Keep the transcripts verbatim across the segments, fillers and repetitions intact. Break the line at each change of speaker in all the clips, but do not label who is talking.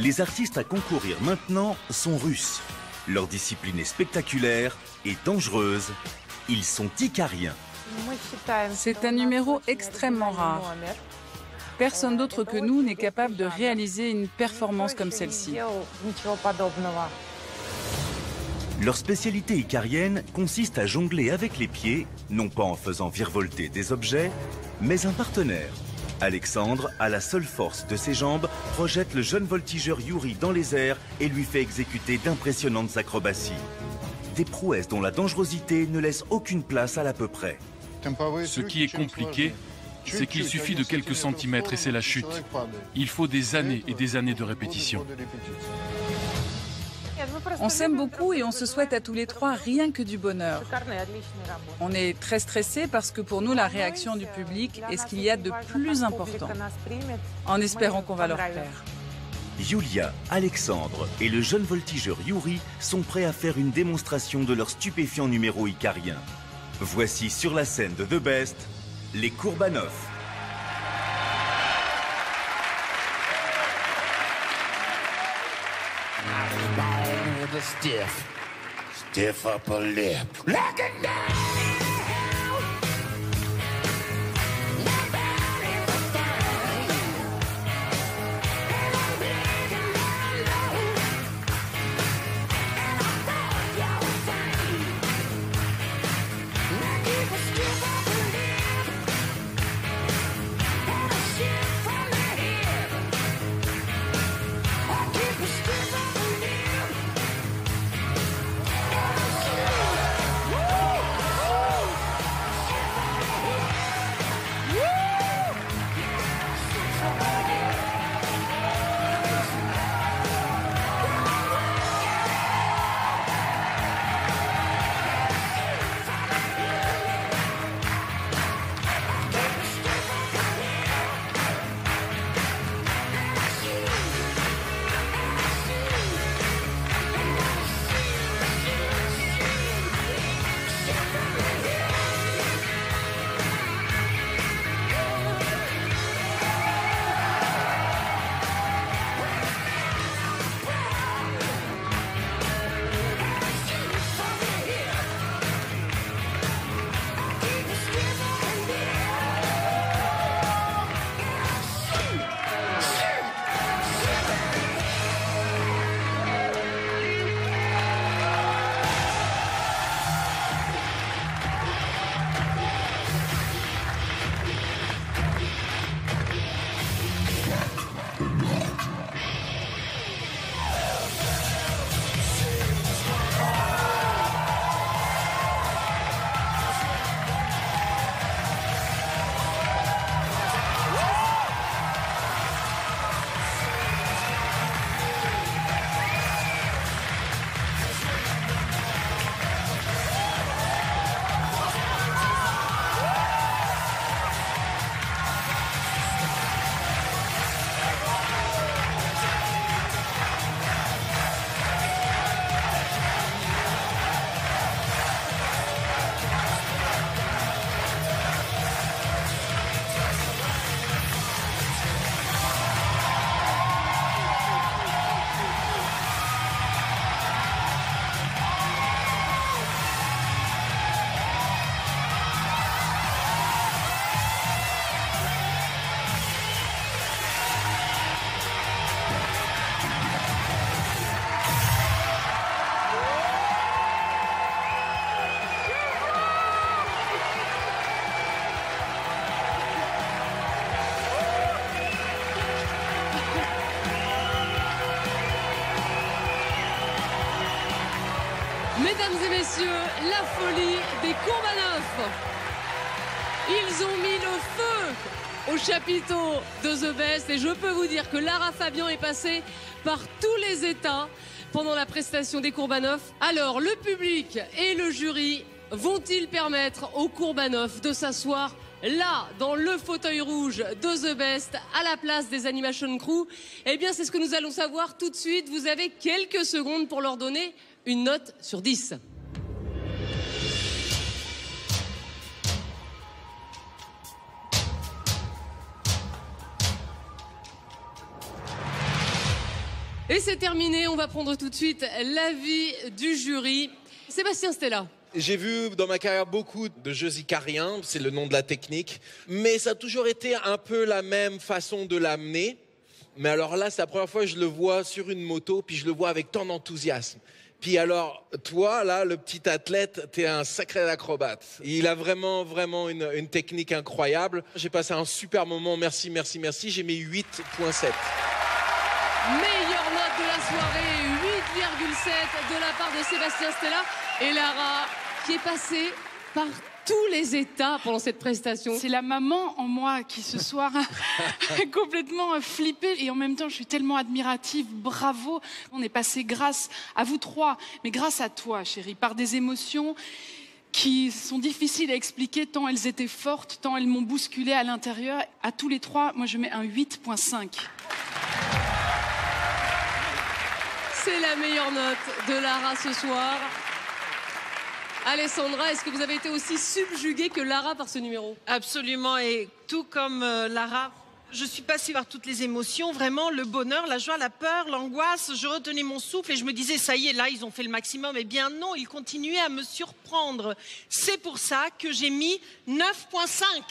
Les artistes à concourir maintenant sont russes. Leur discipline est spectaculaire et dangereuse. Ils sont icariens.
C'est un numéro extrêmement rare. Personne d'autre que nous n'est capable de réaliser une performance comme celle-ci.
Leur spécialité icarienne consiste à jongler avec les pieds, non pas en faisant virevolter des objets, mais un partenaire. Alexandre, à la seule force de ses jambes, projette le jeune voltigeur Yuri dans les airs et lui fait exécuter d'impressionnantes acrobaties. Des prouesses dont la dangerosité ne laisse aucune place à l'à peu près.
Ce qui est compliqué, c'est qu'il suffit de quelques centimètres et c'est la chute. Il faut des années et des années de répétition.
On s'aime beaucoup et on se souhaite à tous les trois rien que du bonheur. On est très stressés parce que pour nous, la réaction du public est ce qu'il y a de plus important, en espérant qu'on va leur plaire.
Yulia, Alexandre et le jeune voltigeur Yuri sont prêts à faire une démonstration de leur stupéfiant numéro icarien. Voici sur la scène de The Best, les Kourbanov.
Stiff, stiff upper lip, like a knife.
Mesdames et messieurs, la folie des Kourbanov. Ils ont mis le feu au chapiteau de The Best et je peux vous dire que Lara Fabian est passée par tous les états pendant la prestation des Kourbanov. Alors, le public et le jury vont-ils permettre aux Kourbanov de s'asseoir là, dans le fauteuil rouge de The Best, à la place des Animation Crew? Eh bien, c'est ce que nous allons savoir tout de suite. Vous avez quelques secondes pour leur donner une note sur dix. Et c'est terminé, on va prendre tout de suite l'avis du jury. Sébastien Stella.
J'ai vu dans ma carrière beaucoup de jeux icariens, c'est le nom de la technique, mais ça a toujours été un peu la même façon de l'amener. Mais alors là, c'est la première fois que je le vois sur une moto, puis je le vois avec tant d'enthousiasme. Puis alors, toi, là, le petit athlète, t'es un sacré acrobate. Il a vraiment, vraiment une, une technique incroyable. J'ai passé un super moment, merci, merci, merci. J'ai mis huit virgule sept.
Meilleure note de la soirée, huit virgule sept de la part de Sébastien Stella. Et Lara, qui est passée par tous les états pendant cette prestation.
C'est la maman en moi qui ce soir a complètement flippé et en même temps je suis tellement admirative, bravo. On est passé grâce à vous trois, mais grâce à toi chérie, par des émotions qui sont difficiles à expliquer tant elles étaient fortes, tant elles m'ont bousculé à l'intérieur. À tous les trois, moi je mets un huit virgule cinq.
C'est la meilleure note de Lara ce soir. Alessandra, est-ce que vous avez été aussi subjuguée que Lara par ce numéro?
Absolument, et tout comme euh, Lara, je suis passée par toutes les émotions, vraiment le bonheur, la joie, la peur, l'angoisse. Je retenais mon souffle et je me disais, ça y est, là, ils ont fait le maximum. Eh bien non, ils continuaient à me surprendre. C'est pour ça que j'ai mis neuf virgule cinq.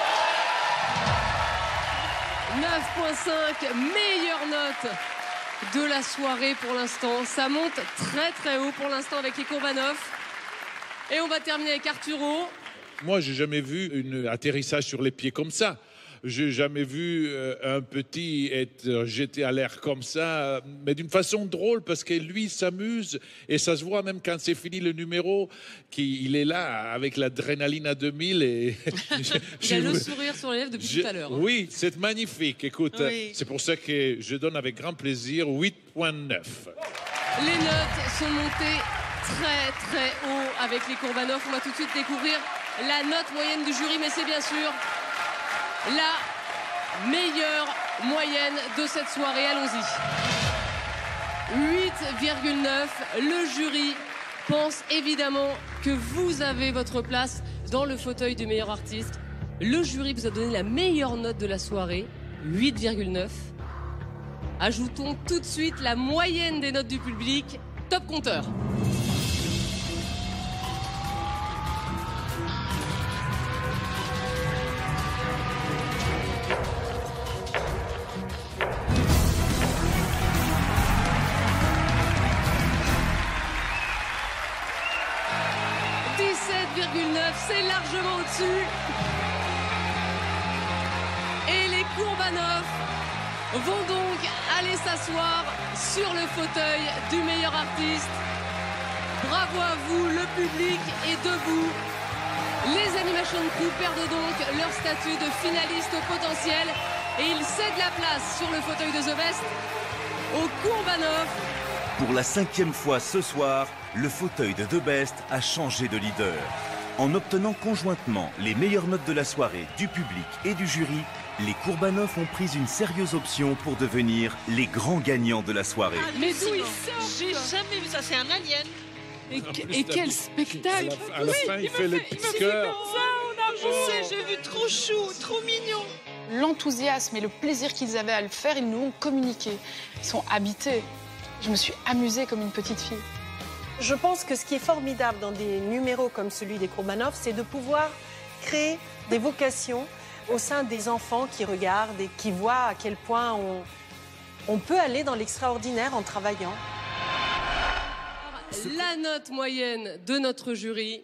neuf virgule cinq, meilleure note de la soirée pour l'instant. Ça monte très très haut pour l'instant avec les Courbanov. Et on va terminer avec Arturo.
Moi, j'ai jamais vu un atterrissage sur les pieds comme ça. J'ai jamais vu euh, un petit être jeté à l'air comme ça, mais d'une façon drôle parce que lui s'amuse et ça se voit même quand c'est fini le numéro qu'il est là avec l'adrénaline à deux mille et
il a le sourire sur les lèvres depuis je, tout à l'heure. Hein.
Oui, c'est magnifique. Écoute,
oui.
C'est pour ça que je donne avec grand plaisir huit virgule neuf.
Les notes sont montées très très haut avec les Courbanov. On va tout de suite découvrir la note moyenne du jury, mais c'est bien sûr la meilleure moyenne de cette soirée. Allons-y. huit virgule neuf. Le jury pense évidemment que vous avez votre place dans le fauteuil du meilleur artiste. Le jury vous a donné la meilleure note de la soirée, huit virgule neuf. Ajoutons tout de suite la moyenne des notes du public. Top compteur. dix-sept virgule neuf, c'est largement au-dessus. Et les Courbanov vont donc aller s'asseoir sur le fauteuil du meilleur artiste. Bravo à vous, le public est debout. Les Animation Crew perdent donc leur statut de finaliste potentiel et ils cèdent la place sur le fauteuil de The Best aux Courbanov.
Pour la cinquième fois ce soir, le fauteuil de The Best a changé de leader. En obtenant conjointement les meilleures notes de la soirée du public et du jury, les Courbanov ont pris une sérieuse option pour devenir les grands gagnants de la soirée.
Mais d'où il sort? J'ai jamais vu ça, c'est un alien.
Et, et quel spectacle!
À la, à la oui, fin, il, il fait le petit cœur.
Je sais, j'ai vu trop chou, trop mignon.
L'enthousiasme et le plaisir qu'ils avaient à le faire, ils nous ont communiqué. Ils sont habités. Je me suis amusée comme une petite fille.
Je pense que ce qui est formidable dans des numéros comme celui des Courbanov, c'est de pouvoir créer des vocations au sein des enfants qui regardent et qui voient à quel point on, on peut aller dans l'extraordinaire en travaillant.
La note moyenne de notre jury,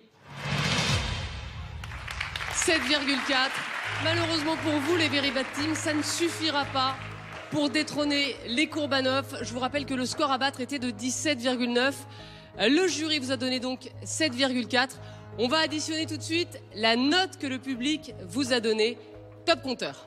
sept virgule quatre. Malheureusement pour vous, les Very Bad Team, ça ne suffira pas pour détrôner les Courbanov. Je vous rappelle que le score à battre était de dix-sept virgule neuf. Le jury vous a donné donc sept virgule quatre. On va additionner tout de suite la note que le public vous a donnée. Top compteur.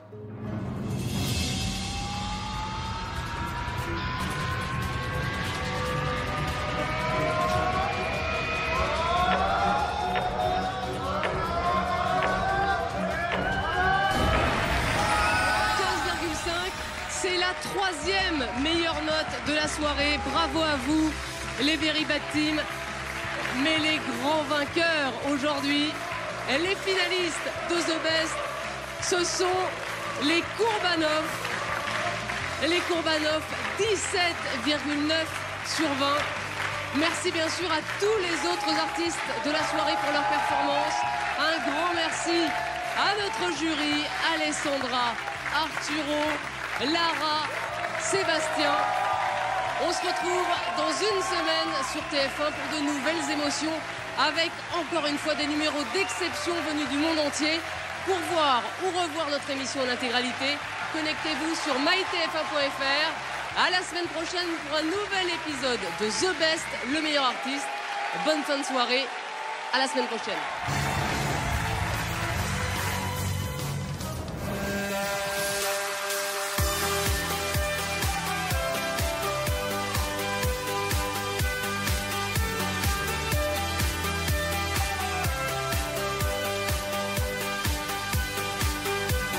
quinze virgule cinq, c'est la troisième meilleure note de la soirée. Bravo à vous, les Very Bad Team. Mais les grands vainqueurs aujourd'hui, les finalistes de The Best, ce sont les Courbanov. Les Courbanov dix-sept virgule neuf sur vingt. Merci bien sûr à tous les autres artistes de la soirée pour leur performance. Un grand merci à notre jury, Alessandra, Arturo, Lara, Sébastien. On se retrouve dans une semaine sur T F un pour de nouvelles émotions avec encore une fois des numéros d'exception venus du monde entier. Pour voir ou revoir notre émission en intégralité, connectez-vous sur my t f un point f r. À la semaine prochaine pour un nouvel épisode de The Best, le meilleur artiste. Bonne fin de soirée. À la semaine prochaine.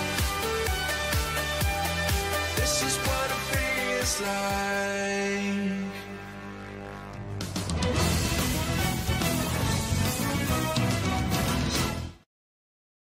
This is what it feels like.